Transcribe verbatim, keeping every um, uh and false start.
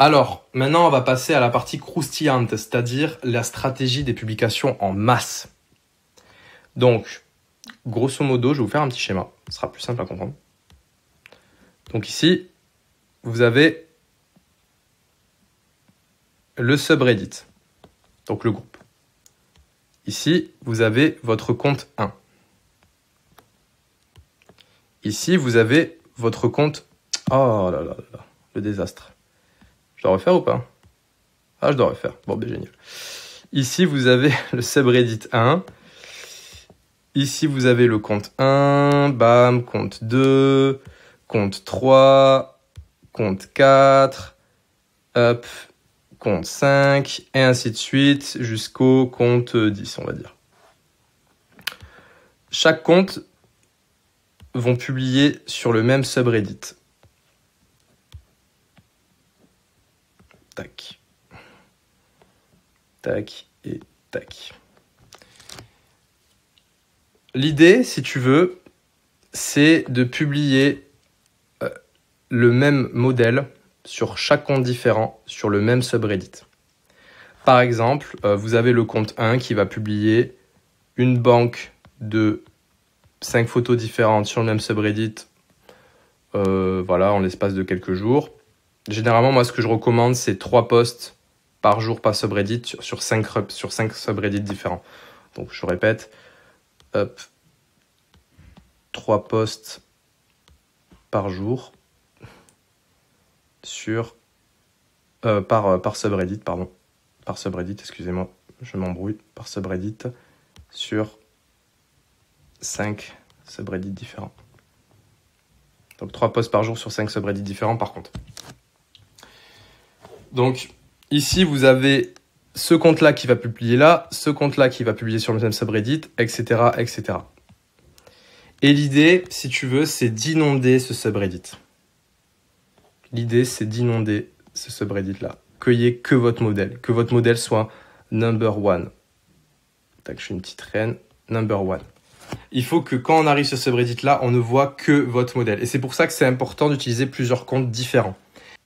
Alors, maintenant, on va passer à la partie croustillante, c'est-à-dire la stratégie des publications en masse. Donc, grosso modo, je vais vous faire un petit schéma. Ce sera plus simple à comprendre. Donc ici, vous avez le subreddit, donc le groupe. Ici, vous avez votre compte un. Ici, vous avez votre compte... Oh là là là, le désastre. Je dois refaire ou pas? Ah, je dois refaire. Bon, ben génial. Ici, vous avez le subreddit un. Ici, vous avez le compte un. Bam, compte deux. Compte trois. Compte quatre. Hop. Compte cinq. Et ainsi de suite jusqu'au compte dix, on va dire. Chaque compte vont publier sur le même subreddit. Tac. Tac et tac. L'idée, si tu veux, c'est de publier euh, le même modèle sur chaque compte différent, sur le même subreddit. Par exemple, euh, vous avez le compte un qui va publier une banque de cinq photos différentes sur le même subreddit, euh, voilà, en l'espace de quelques jours. Généralement, moi, ce que je recommande, c'est trois posts par jour par subreddit sur, sur, cinq, sur cinq subreddits différents. Donc, je répète, hop, trois posts par jour sur, euh, par, par subreddit, pardon, par subreddit, excusez-moi, je m'embrouille, par subreddit sur cinq subreddits différents. Donc, trois posts par jour sur cinq subreddits différents, par contre. Donc, ici, vous avez ce compte-là qui va publier là, ce compte-là qui va publier sur le même subreddit, et cetera, et cetera. Et l'idée, si tu veux, c'est d'inonder ce subreddit. L'idée, c'est d'inonder ce subreddit-là. Qu'il n'y ait que votre modèle. Que votre modèle soit number one. Tac, je fais une petite reine. Number one. Il faut que quand on arrive sur ce subreddit-là, on ne voit que votre modèle. Et c'est pour ça que c'est important d'utiliser plusieurs comptes différents.